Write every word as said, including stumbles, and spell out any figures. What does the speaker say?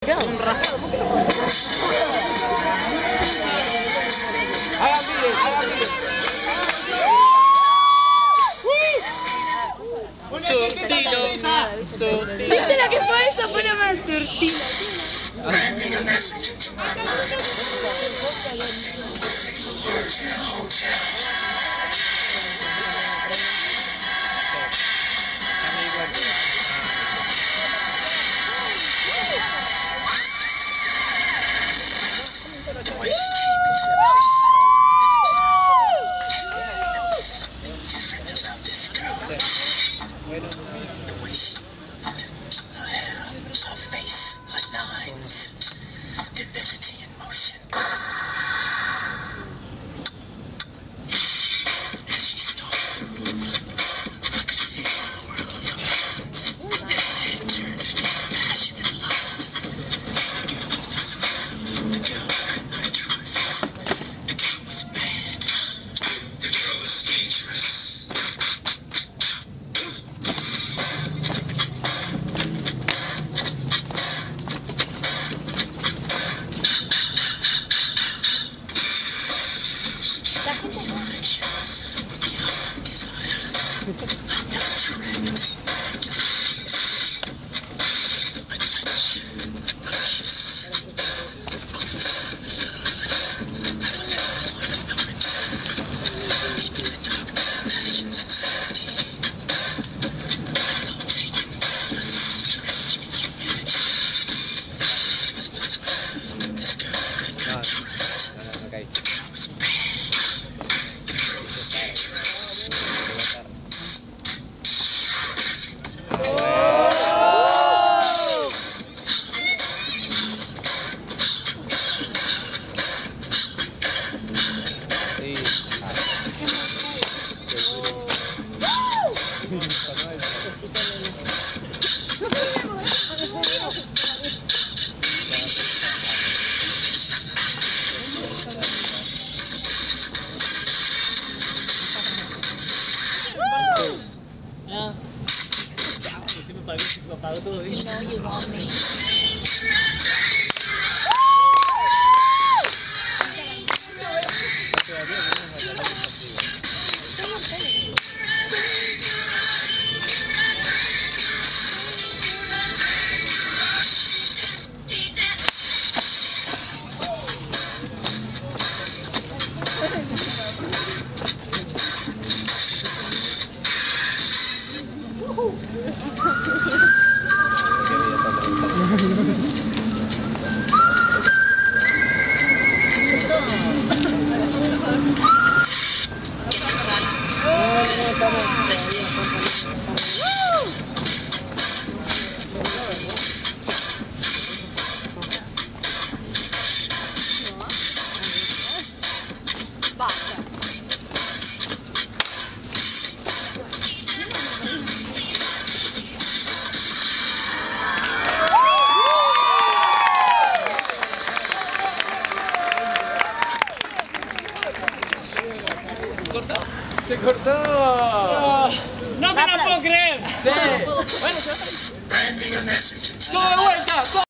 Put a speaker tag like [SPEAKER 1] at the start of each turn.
[SPEAKER 1] Un rato.
[SPEAKER 2] Hagan miles, hagan miles.
[SPEAKER 1] Surtilo, surtilo.
[SPEAKER 3] ¿Viste lo que fue eso? Fue una más surtilo.
[SPEAKER 4] The way she moved, her hair, her face, her lines, divinity in motion. As she stalked the room, I could feel the world of her presence. Then her head turned to passion and lust. The girl was persuasive, the girl I could not trust. The girl was bad, the girl was dangerous.
[SPEAKER 1] Apagó todo bien.
[SPEAKER 3] You know you want me.
[SPEAKER 2] ¡Se cortó!
[SPEAKER 1] ¡No, no te lo puedo creer!
[SPEAKER 2] ¡Sí!
[SPEAKER 1] Bueno, se va a salir.
[SPEAKER 4] Sending a message.
[SPEAKER 2] ¡Todo de vuelta!